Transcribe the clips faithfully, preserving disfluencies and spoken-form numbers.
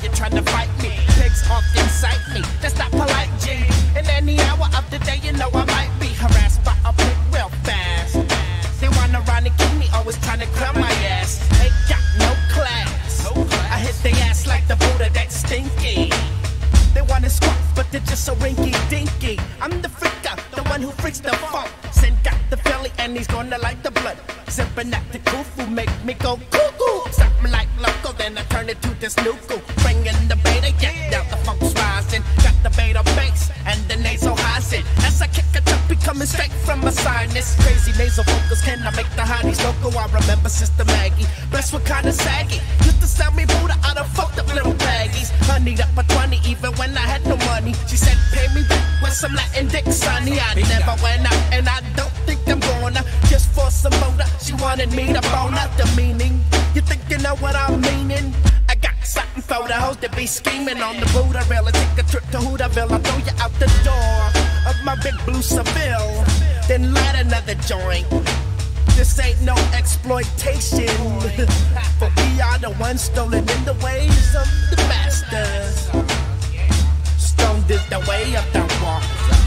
you're trying to fight me. Pigs often sight me, that's not polite, G. In any hour of the day, you know I might be harassed by a pig real fast. They wanna run and kill me, always trying to clear my ass. Ain't got no class. I hit their ass like the Buddha, that's stinky. They wanna squat, but they're just so rinky dinky. I'm the freaker, the one who freaks the funk. Sin got the Philly and he's gonna like the blood. Zipping at the kufu make me go cuckoo. Something like loco, then I turn it to this nuku. Bringing the beta, yeah, now the funk's rising. Got the beta bass and the nasal hyacinth. As I kick it up, be coming straight from my sinus. Crazy nasal vocals, can I make the hotties loco? I remember Sister Maggie, breasts were kinda saggy. Used to sell me Buddha out of fucked up little baggies. Honeyed up a twenty even when I had no money. She said, pay me back with some Latin dick, sonny. I never went out and I don't think I'm gonna. Just for some motor, she wanted me to bone out the meaning. You think you know what I'm meaning? I got something for the hoes that be scheming on the Buddha rail. And take a trip to Hooterville, I'll throw you out the door of my big blue Seville. Then light another joint. This ain't no exploitation. For we are the ones stolen in the ways of the masters. Stoned is the way of the walk.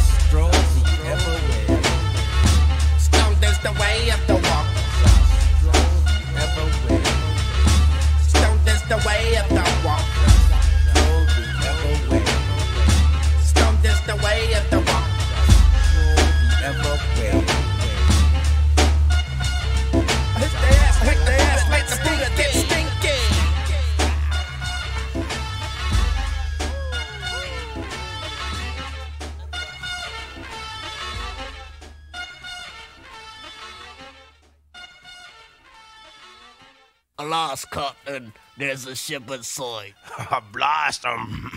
Stoned is the way of the walk. Stoned is the way of the walk. Stoned is the way of the walk. Hit the ass, hit the ass, make the Buddha get stinky. A lost captain, there's a ship in sight. Blast 'em.